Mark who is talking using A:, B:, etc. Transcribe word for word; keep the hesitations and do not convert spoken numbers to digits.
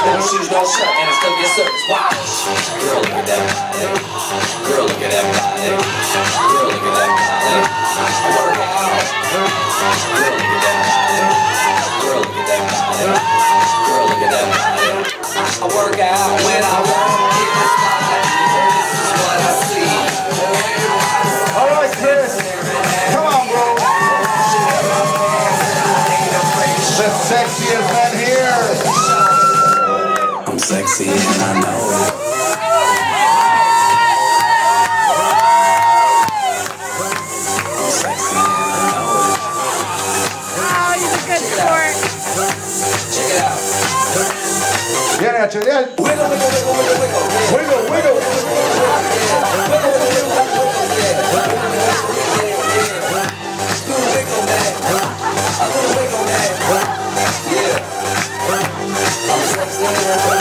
A: No shoes, no shirt, and I still get service. Wow. Girl, look at that body. Girl, look at that body. Girl, look at that body. I work out. Girl, look at that body. Girl, look at that body. Girl, look at that body. I work out when I walk in this body. This is what I see.
B: All right, Chris. Come on, bro. The sexiest man here.
A: I'm sexy and I know it. I'm sexy and I know it.
C: Oh, he's a good sport.
A: Check it out.
B: Yeah, Nacho, yeah.
A: Wiggle, wiggle, wiggle, wiggle, wiggle.
B: Wiggle, wiggle.
A: I'm sexy and I know it.